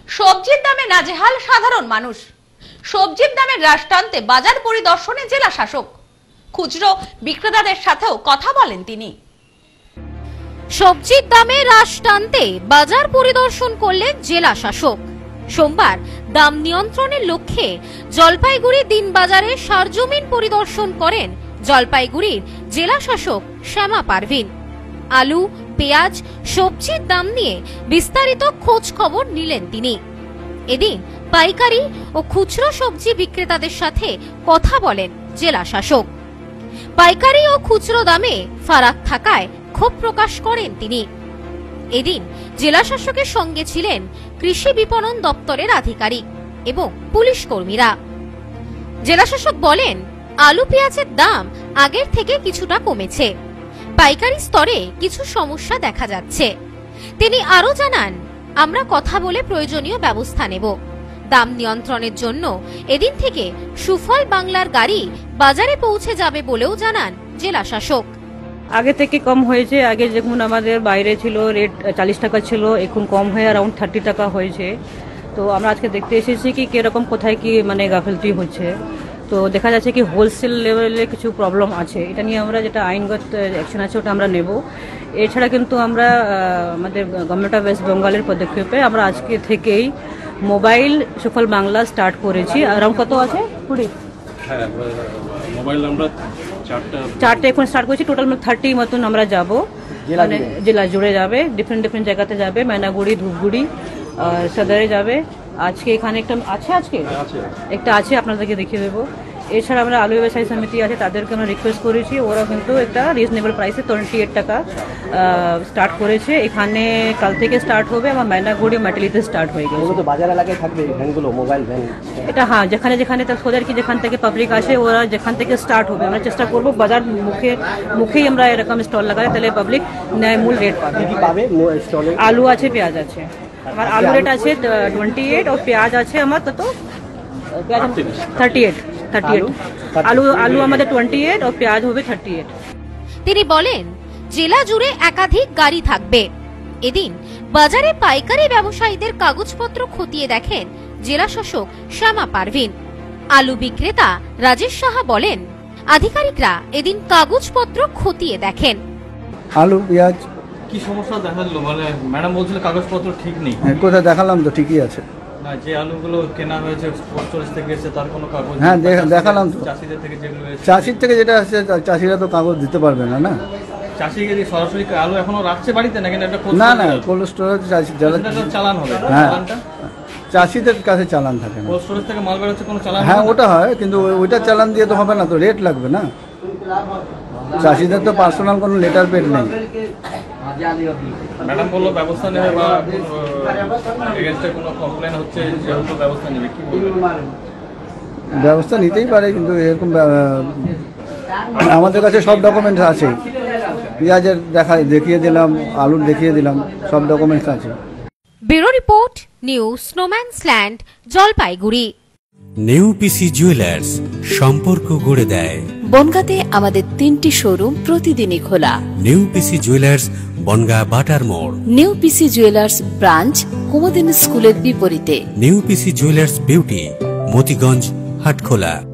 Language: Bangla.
সবজির দামে নাজেহাল সাধারণ মানুষ। সবজির দামে হ্রাস টানতে বাজার পরিদর্শনে জেলা শাসক। খুচরো বিক্রেতাদের সাথেও কথা বলেন তিনি। সবজির দামে হ্রাস টানতে বাজার পরিদর্শন করলেন জেলা শাসক। সোমবার দাম নিয়ন্ত্রণের লক্ষ্যে জলপাইগুড়ি দিনবাজারে সরজমিন পরিদর্শন করেন জলপাইগুড়ির জেলা শাসক শ্যামা পারভিন। আলু, পেঁয়াজ, সবজির দাম নিয়ে বিস্তারিত খোঁজ খবর নিলেন তিনি। এদিন পাইকারি ও খুচরো সবজি বিক্রেতাদের সাথে কথা বলেন জেলা শাসক। পাইকারি ও খুচরো দামে ফারাক থাকায় ক্ষোভ প্রকাশ করেন তিনি। এদিন জেলা শাসকের সঙ্গে ছিলেন কৃষি বিপণন দপ্তরের আধিকারিক এবং পুলিশ কর্মীরা। জেলা শাসক বলেন, আলু পেঁয়াজের দাম আগের থেকে কিছুটা কমেছে, পাইকারি স্তরে কিছু সমস্যা দেখা যাচ্ছে। তিনি আরো জানান, আমরা কথা বলে প্রয়োজনীয় ব্যবস্থা নেব। দাম নিয়ন্ত্রণের জন্য এদিন থেকে সুফল বাংলার গাড়ি বাজারে পৌঁছে যাবে বলেও জানান জেলা শাসক। আগে থেকে কম হয়েছে। আগে যেমন আমাদের বাইরে ছিল রেট 40 টাকা ছিল, এখন কম হয়ে অ্যারাউন্ড 30 টাকা হয়েছে। তো আমরা আজকে দেখতে এসেছি কি কিরকম কোথায় কি মানে গাফিলতি হচ্ছে। তো দেখা যাচ্ছে কি হোলসেল লেভেলে কিছু প্রবলেম আছে। এটা নিয়ে আমরা যেটা আইনগত অ্যাকশন আছে ওটা আমরা নেব। এছাড়া কিন্তু আমরা আমাদের গভর্নমেন্ট অফ ওয়েস্ট বেঙ্গলের পদক্ষেপে আমরা আজকে থেকেই মোবাইল সুফল বাংলা স্টার্ট করেছি। অ্যারাউন্ড কত আছে? 20। হ্যাঁ, মোবাইল আমরা চারটে এখন স্টার্ট করেছি। টোটাল 30 মতন আমরা যাব, মানে জেলা জুড়ে যাবে, ডিফারেন্ট জায়গাতে যাবে। ময়নাগুড়ি, ধূপগুড়ি, সদরে যাবে। আজকে এখানে একটা আছে, আপনাদেরকে দেখিয়ে দেবো। এছাড়া আমরা আলু ব্যবসায়ী সমিতি আছে, তাদেরকে আমরা রিকোয়েস্ট করেছি। ওরা কিন্তু একটা রিজনেবল প্রাইসে 28 টাকা স্টার্ট করেছে। এখানে কাল থেকে স্টার্ট হবে। আমার ময়নাগুড়ি মাটিলিতে স্টার্ট হয়ে গেছে। বাজার এলাকায় থাকবে ভ্যানগুলো, মোবাইল ভ্যান। এটা হ্যাঁ, যেখানে সোদের কি যেখান থেকে পাবলিক আসে ওরা যেখান থেকে স্টার্ট হবে। আমরা চেষ্টা করবো বাজার মুখেই আমরা এরকম স্টল লাগাই, তাহলে পাবলিক ন্যায়মূল রেট পাবে। আলু আছে, পেঁয়াজ আছে। আমার আলু রেট আছে 28 और পেঁয়াজ আছে আমার কত? 38। আলু আমাদের 28 और পেঁয়াজ হবে 38। তিনি বলেন, জেলা জুড়ে একাধিক গাড়ি থাকবে। এদিন বাজারে পাইকারি ব্যবসায়ীদের কাগজপত্র খতিয়ে দেখেন জেলা শাসক শ্যামা পারভিন। আলু বিক্রেতা রাজেশ সাহা বলেন, আধিকারিকরা এদিন কাগজপত্র খতিয়ে দেখেন। আলু পেঁয়াজ কি সমস্যা দেখা দিল? মানে ম্যাডাম বলছিল কাগজপত্র ঠিক নেই। কোথায় দেখালাম তো ঠিকই আছে। না, যে আলুগুলো কেনা হয়েছে পোস্ট থেকে এসে তার কোনো কাগজ? হ্যাঁ, দেখালাম তো। চাষিদের থেকে যেগুলো এসে, চাষির থেকে যেটা আসছে চাষিরা তো কাগজ দিতে পারবে না। না, চাষিকে সরাসরি আলু এখনো রাখছে বাড়িতে নাকি? না, কোল্ড স্টোরেজ চালান হবে। হ্যাঁ, চাষিদের কাছে চালান থাকে না। কোল্ড স্টোরেজ থেকে মাল বেরোচ্ছে কোনো চালান? হ্যাঁ, ওটা হয়, কিন্তু ওইটা চালান দিয়ে তো হবে না, তো রেট লাগবে না। চাষিদের তো পার্সোনাল কোনো লেটার পেড নেই। ম্যাডাম বললো ব্যবস্থা নেবে, বা এগেইনস্টে কোনো কমপ্লেন হচ্ছে যেহেতু ব্যবস্থা নেবে, কি বলবেন? ব্যবস্থা নিতেই পারে, কিন্তু এরকম আমাদের কাছে সব ডকুমেন্টস আছে। পেঁয়াজের দেখিয়ে দিলাম, আলুর দেখিয়ে দিলাম, সব ডকুমেন্টস আছে। Bureau report, new Snowman's land, Jalpaiguri. New PC jewellers, সম্পর্ক গড়ে দেয়। বনগাঁতে আমাদের 3টি শোরুম প্রতিদিনই খোলা। নিউ পিসি জুয়েলার্স, বনগাঁ বাটার মোড়। New PC jewellers branch, Kumudini স্কুলের বিপরীতে। New PC jewellers beauty, Motiganj, Hatkhola.